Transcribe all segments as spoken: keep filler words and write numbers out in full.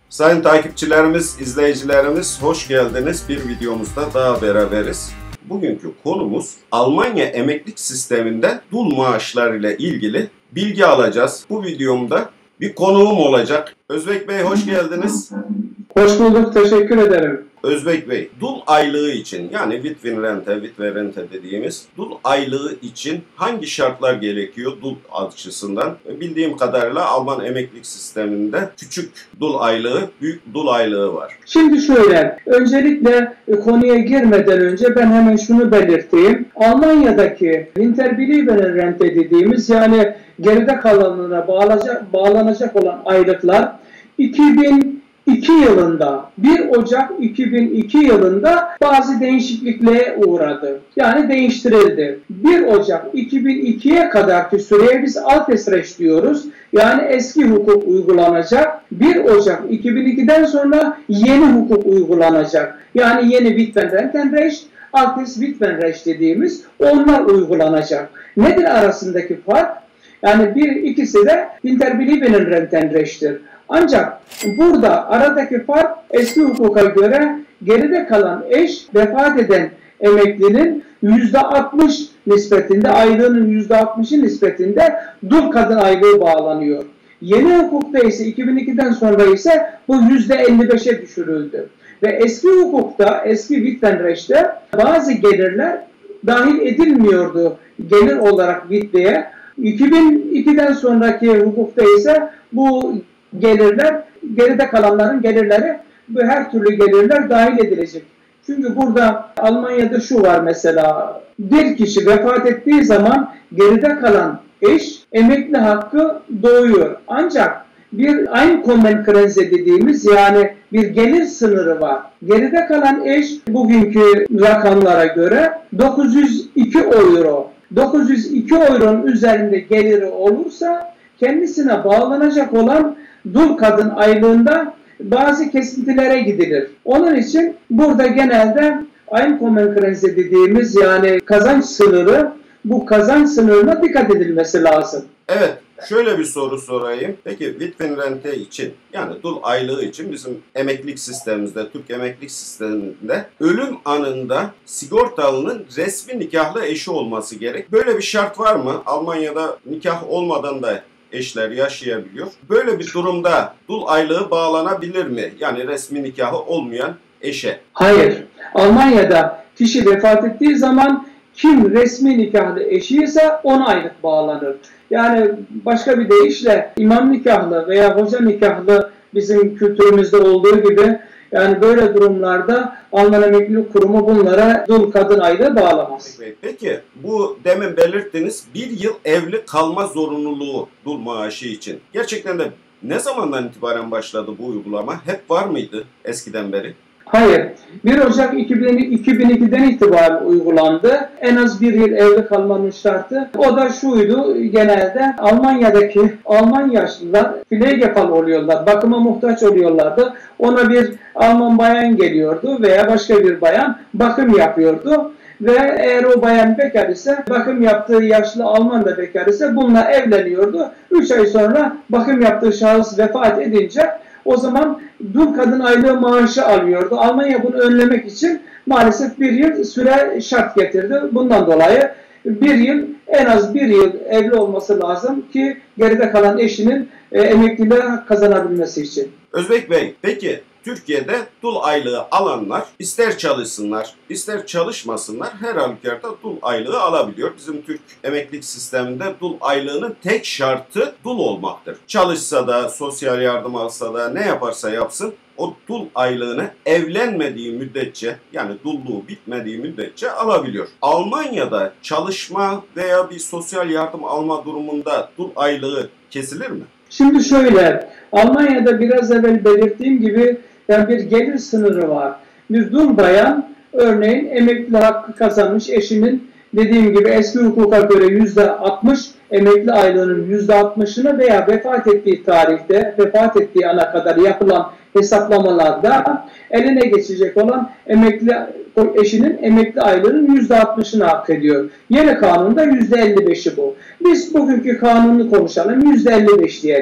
Sayın takipçilerimiz, izleyicilerimiz hoş geldiniz. Bir videomuzda daha beraberiz. Bugünkü konumuz Almanya emeklilik sisteminde dul maaşları ile ilgili bilgi alacağız. Bu videomda bir konuğum olacak. Özbek Bey hoş geldiniz. Hoş bulduk, teşekkür ederim. Özbek Bey, dul aylığı için yani Witwenrente, Witwerrente dediğimiz dul aylığı için hangi şartlar gerekiyor dul açısından? Bildiğim kadarıyla Alman emeklilik sisteminde küçük dul aylığı, büyük dul aylığı var. Şimdi şöyle, öncelikle konuya girmeden önce ben hemen şunu belirteyim. Almanya'daki Hinterbliebenen-Rente dediğimiz yani geride kalanlara bağlanacak, bağlanacak olan aylıklar iki bin iki yılında bir Ocak iki bin iki yılında bazı değişikliklere uğradı. Yani değiştirildi. bir Ocak iki bin ikiye kadarki süreye biz Altesrecht diyoruz. Yani eski hukuk uygulanacak. bir Ocak iki bin ikiden sonra yeni hukuk uygulanacak. Yani yeni Witwenrentenrecht, Altes Witwenrecht dediğimiz onlar uygulanacak. Nedir arasındaki fark? Yani bir ikisi de Hinterbliebenenrentenrecht'tir. Ancak burada aradaki fark eski hukuka göre geride kalan eş vefat eden emeklinin yüzde altmış nispetinde, aylığının yüzde altmışı nispetinde dul kadın aylığı bağlanıyor. Yeni hukukta ise iki bin ikiden sonra ise bu yüzde elli beşe düşürüldü. Ve eski hukukta, eski Witwenrecht'te bazı gelirler dahil edilmiyordu gelir olarak Witwe'ye. iki bin ikiden sonraki hukukta ise bu gelirler, geride kalanların gelirleri, bu her türlü gelirler dahil edilecek. Çünkü burada Almanya'da şu var mesela, bir kişi vefat ettiği zaman geride kalan eş emekli hakkı doğuyor. Ancak bir Einkommengrenze dediğimiz yani bir gelir sınırı var. Geride kalan eş bugünkü rakamlara göre dokuz yüz iki euro. dokuz yüz iki euronun üzerinde geliri olursa kendisine bağlanacak olan dul kadın aylığında bazı kesintilere gidilir. Onun için burada genelde Einkommengrenze dediğimiz yani kazanç sınırı, bu kazanç sınırına dikkat edilmesi lazım. Evet, şöyle bir soru sorayım. Peki Witwenrente için yani dul aylığı için bizim emeklilik sistemimizde, Türk emeklilik sisteminde ölüm anında sigortalının resmi nikahlı eşi olması gerek. Böyle bir şart var mı? Almanya'da nikah olmadan da eşler yaşayabiliyor. Böyle bir durumda dul aylığı bağlanabilir mi? Yani resmi nikahı olmayan eşe. Hayır. Almanya'da kişi vefat ettiği zaman kim resmi nikahlı eşi ise ona aylık bağlanır. Yani başka bir deyişle imam nikahlı veya hoca nikahlı bizim kültürümüzde olduğu gibi yani böyle durumlarda Alman Emeklilik Kurumu bunlara dul kadın aylığı bağlamaz. Peki bu demin belirttiniz bir yıl evli kalma zorunluluğu dul maaşı için. Gerçekten de ne zamandan itibaren başladı bu uygulama? Hep var mıydı eskiden beri? Hayır. bir Ocak iki bin ikiden itibaren uygulandı. En az bir yıl evli kalmanın şartı. O da şuydu, genelde Almanya'daki Alman yaşlılar Pflegefall oluyorlar, bakıma muhtaç oluyorlardı. Ona bir Alman bayan geliyordu veya başka bir bayan bakım yapıyordu. Ve eğer o bayan bekar ise, bakım yaptığı yaşlı Alman da bekar ise bununla evleniyordu. üç ay sonra bakım yaptığı şahıs vefat edince o zaman dul kadın aylığı maaşı alıyordu. Almanya bunu önlemek için maalesef bir yıl süre şart getirdi. Bundan dolayı bir yıl, en az bir yıl evli olması lazım ki geride kalan eşinin e, emekliliğe kazanabilmesi için. Özbek Bey, peki Türkiye'de dul aylığı alanlar ister çalışsınlar, ister çalışmasınlar her halükarda dul aylığı alabiliyor. Bizim Türk emeklilik sisteminde dul aylığının tek şartı dul olmaktır. Çalışsa da, sosyal yardım alsa da, ne yaparsa yapsın o dul aylığını evlenmediği müddetçe yani dulluğu bitmediği müddetçe alabiliyor. Almanya'da çalışma veya bir sosyal yardım alma durumunda dul aylığı kesilir mi? Şimdi şöyle, Almanya'da biraz evvel belirttiğim gibi yani bir gelir sınırı var. Bir dul bayan örneğin emekli hakkı kazanmış eşinin dediğim gibi eski hukuka göre yüzde altmış emekli aylığının yüzde altmışını veya vefat ettiği tarihte, vefat ettiği ana kadar yapılan hesaplamalarda eline geçecek olan emekli eşinin emekli aylığının yüzde altmışını hak ediyor. Yeni kanunda yüzde elli beşi bu. Biz bugünkü kanunu konuşalım, yüzde elli beş diyelim.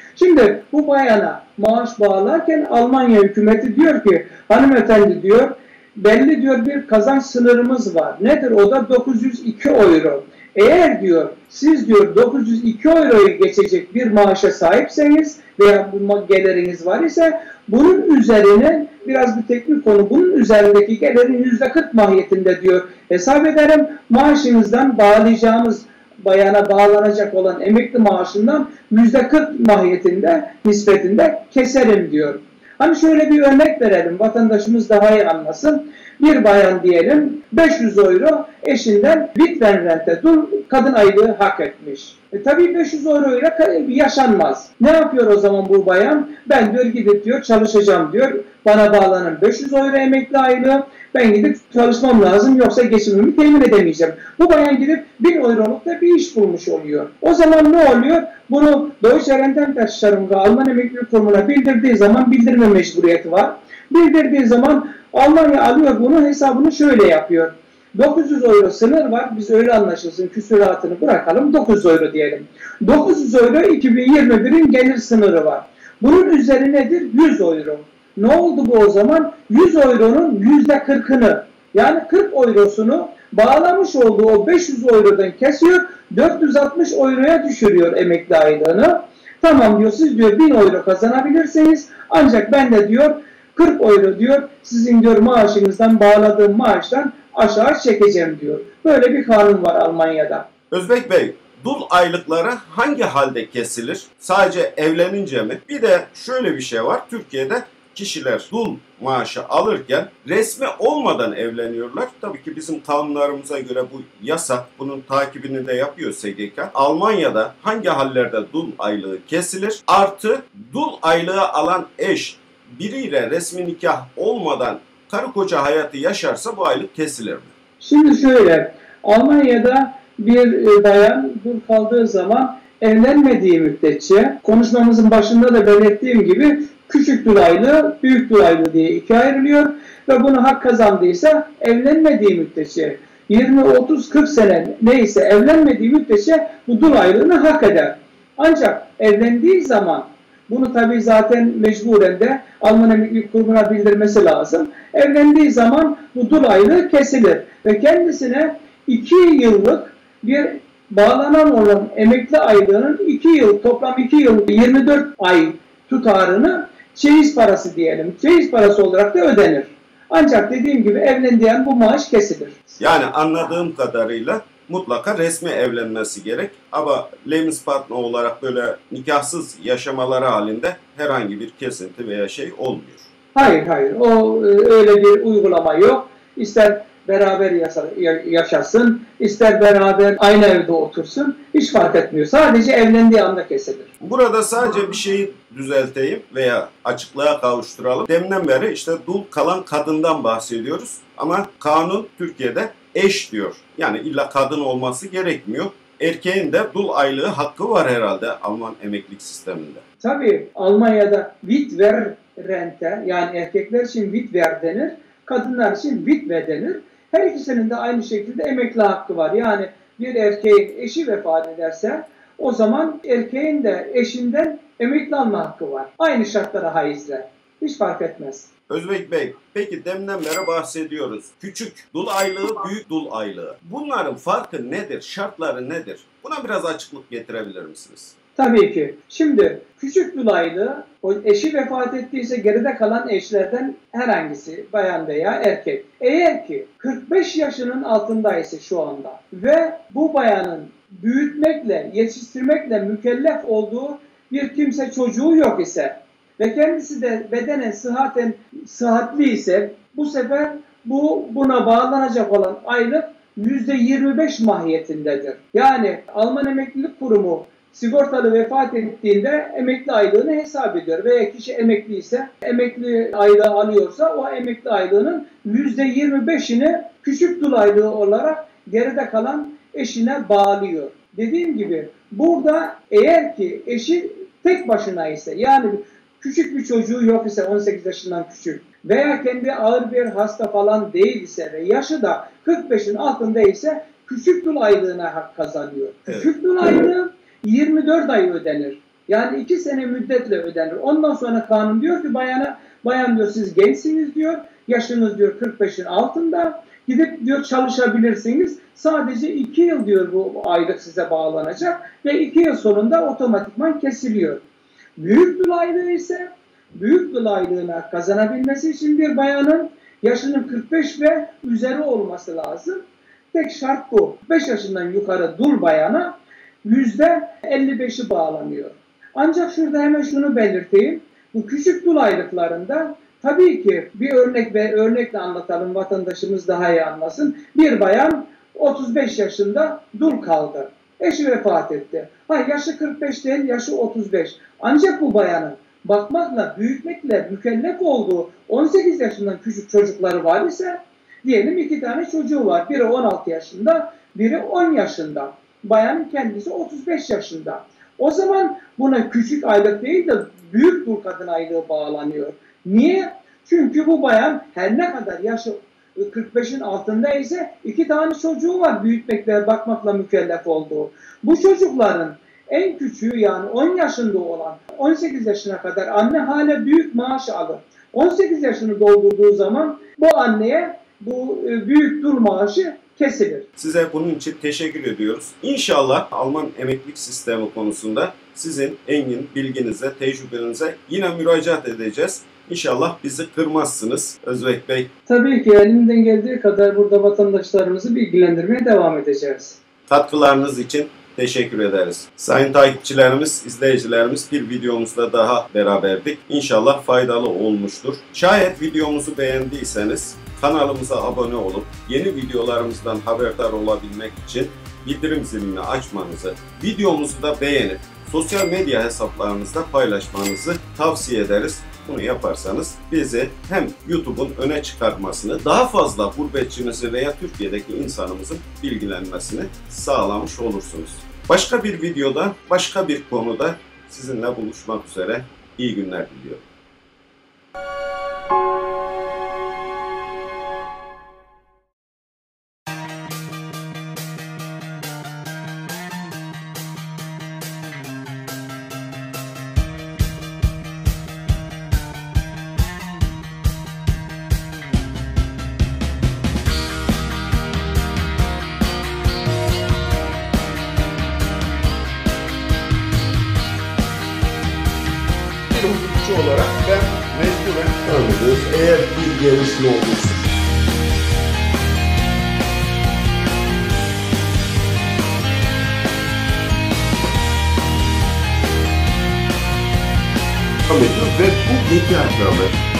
Şimdi bu bayana maaş bağlarken Almanya hükümeti diyor ki hanımefendi diyor belli diyor bir kazanç sınırımız var. Nedir? O da dokuz yüz iki euro. Eğer diyor siz diyor dokuz yüz iki euroyu geçecek bir maaşa sahipseniz veya bu geliriniz var ise bunun üzerine biraz bir teknik konu bunun üzerindeki gelirin yüzde kırk mahiyetinde diyor hesap ederim maaşınızdan bağlayacağımız bayana bağlanacak olan emekli maaşından yüzde kırk mahiyetinde nispetinde keserim diyor. Hani şöyle bir örnek verelim vatandaşımız daha iyi anlasın. Bir bayan diyelim beş yüz euro eşinden Witwenrente dul kadın aylığı hak etmiş. E tabii beş yüz euro ile yaşanmaz. Ne yapıyor o zaman bu bayan? Ben diyor gidip diyor çalışacağım diyor. Bana bağlanan beş yüz euro emekli aylığı. Ben gidip çalışmam lazım yoksa geçimimi temin edemeyeceğim. Bu bayan gidip bin euroluk da bir iş bulmuş oluyor. O zaman ne oluyor? Bunu Deutsche Rentenversicherung ve Alman Emeklilik Kurumu'na bildirdiği zaman bildirme mecburiyeti var. Bildirdiği zaman Almanya alıyor bunu hesabını şöyle yapıyor. dokuz yüz euro sınır var. Biz öyle anlaşılsın küsuratını bırakalım. dokuz yüz euro diyelim. dokuz yüz euro iki bin yirmi birin gelir sınırı var. Bunun üzeri nedir? yüz euro. Ne oldu bu o zaman? yüz euronun yüzde kırkını yani kırk eurosunu bağlamış olduğu o beş yüz eurodan kesiyor. dört yüz altmış euroya düşürüyor emekli aylığını. Tamam diyor siz diyor bin euro kazanabilirsiniz. Ancak ben de diyor kırk euro diyor sizin diyor maaşınızdan bağladığım maaştan aşağı çekeceğim diyor. Böyle bir kanun var Almanya'da. Özbek Bey, dul aylıkları hangi halde kesilir? Sadece evlenince mi? Bir de şöyle bir şey var. Türkiye'de kişiler dul maaşı alırken resmi olmadan evleniyorlar. Tabii ki bizim kanunlarımıza göre bu yasak. Bunun takibini de yapıyor S G K. Almanya'da hangi hallerde dul aylığı kesilir? Artı dul aylığı alan eş biriyle resmi nikah olmadan karı koca hayatı yaşarsa bu aylık kesilir mi? Şimdi şöyle, Almanya'da bir bayan dul kaldığı zaman evlenmediği müddetçe, konuşmamızın başında da belirttiğim gibi küçük dul aylığı, büyük dul aylığı diye ikiye ayrılıyor ve bunu hak kazandıysa evlenmediği müddetçe yirmi, otuz, kırk sene neyse evlenmediği müddetçe bu dul aylığını hak eder. Ancak evlendiği zaman bunu tabii zaten mecburen de Alman Emeklilik Kurumu'na bildirmesi lazım. Evlendiği zaman bu dul aylığı kesilir ve kendisine iki yıllık bir bağlanan olan emekli aylığının iki yıl toplam iki yıl yirmi dört ay tutarını çeyiz parası diyelim. Çeyiz parası olarak da ödenir. Ancak dediğim gibi evlendiğin bu maaş kesilir. Yani anladığım kadarıyla mutlaka resmi evlenmesi gerek. Ama Lebenspartner olarak böyle nikahsız yaşamaları halinde herhangi bir kesinti veya şey olmuyor. Hayır hayır. O öyle bir uygulama yok. İster beraber yaşasın, ister beraber aynı evde otursun. Hiç fark etmiyor. Sadece evlendiği anda kesilir. Burada sadece bir şeyi düzelteyim veya açıklığa kavuşturalım. Deminden beri işte dul kalan kadından bahsediyoruz. Ama kanun Türkiye'de eş diyor. Yani illa kadın olması gerekmiyor. Erkeğin de dul aylığı hakkı var herhalde Alman emeklilik sisteminde. Tabii Almanya'da Witwer-Rente yani erkekler için Witwer denir, kadınlar için Witwe denir. Her ikisinin de aynı şekilde emekli hakkı var. Yani bir erkeğin eşi vefat ederse o zaman erkeğin de eşinden emekli alma hakkı var. Aynı şartlara haizle. Hiç fark etmez. Özbek Bey, peki deminden beri bahsediyoruz. Küçük dul aylığı, büyük dul aylığı. Bunların farkı nedir? Şartları nedir? Buna biraz açıklık getirebilir misiniz? Tabii ki. Şimdi küçük dul aylığı, o eşi vefat ettiyse geride kalan eşlerden herhangisi, bayan veya erkek. Eğer ki kırk beş yaşının altındaysa şu anda ve bu bayanın büyütmekle, yetiştirmekle mükellef olduğu bir kimse çocuğu yok ise ve kendisi de bedenen sıhhaten sıhhatli ise bu sefer bu buna bağlanacak olan aylık yüzde yirmi beş mahiyetindedir. Yani Alman Emeklilik Kurumu sigortalı vefat ettiğinde emekli aylığını hesap ediyor. Veya kişi emekli ise emekli aylığı alıyorsa o emekli aylığının yüzde yirmi beşini küçük dul aylığı olarak geride kalan eşine bağlıyor. Dediğim gibi burada eğer ki eşi tek başına ise yani küçük bir çocuğu yok ise on sekiz yaşından küçük veya kendi ağır bir hasta falan değil ise ve yaşı da kırk beşin altında ise küçük dul aylığına hak kazanıyor. Evet. Küçük dul aylığı yirmi dört ay ödenir. Yani iki sene müddetle ödenir. Ondan sonra kanun diyor ki bayana, bayan diyor siz gençsiniz diyor, yaşınız diyor kırk beşin altında, gidip diyor çalışabilirsiniz. Sadece iki yıl diyor bu aylık size bağlanacak ve iki yıl sonunda otomatikman kesiliyor. Büyük dul aylığı ise büyük dul aylığına kazanabilmesi için bir bayanın yaşının kırk beş ve üzeri olması lazım. Tek şart bu. kırk beş yaşından yukarı dul bayana yüzde elli beşi bağlanıyor. Ancak şurada hemen şunu belirteyim. Bu küçük dul aylıklarında tabii ki bir örnek ve örnekle anlatalım, vatandaşımız daha iyi anlasın. Bir bayan otuz beş yaşında dul kaldı. Eşi vefat etti. Hayır, yaşı kırk beş değil, yaşı otuz beş. Ancak bu bayanın bakmakla, büyütmekle mükellef olduğu on sekiz yaşından küçük çocukları var ise, diyelim iki tane çocuğu var. Biri on altı yaşında, biri on yaşında. Bayanın kendisi otuz beş yaşında. O zaman buna küçük aylık değil de büyük dul kadın aylığı bağlanıyor. Niye? Çünkü bu bayan her ne kadar yaşı kırk beşin altında ise iki tane çocuğu var büyütmekle, bakmakla mükellef olduğu. Bu çocukların en küçüğü yani on yaşında olan on sekiz yaşına kadar anne hala büyük maaş alır. on sekiz yaşını doldurduğu zaman bu anneye bu büyük dul maaşı kesilir. Size bunun için teşekkür ediyoruz. İnşallah Alman emeklilik sistemi konusunda sizin engin bilginize, tecrübenize yine müracaat edeceğiz. İnşallah bizi kırmazsınız Özbek Bey. Tabii ki elimden geldiği kadar burada vatandaşlarımızı bilgilendirmeye devam edeceğiz. Katkılarınız için teşekkür ederiz. Sayın takipçilerimiz, izleyicilerimiz, bir videomuzda daha beraberdik. İnşallah faydalı olmuştur. Şayet videomuzu beğendiyseniz kanalımıza abone olup yeni videolarımızdan haberdar olabilmek için bildirim zilini açmanızı, videomuzu da beğenip sosyal medya hesaplarınızda paylaşmanızı tavsiye ederiz. Bunu yaparsanız bizi hem YouTube'un öne çıkartmasını, daha fazla gurbetçimizi veya Türkiye'deki insanımızın bilgilenmesini sağlamış olursunuz. Başka bir videoda, başka bir konuda sizinle buluşmak üzere. İyi günler diliyorum. Hukukçu olarak ben mecburen tanıdığım eğer bir gelişme olursa ve bu bekar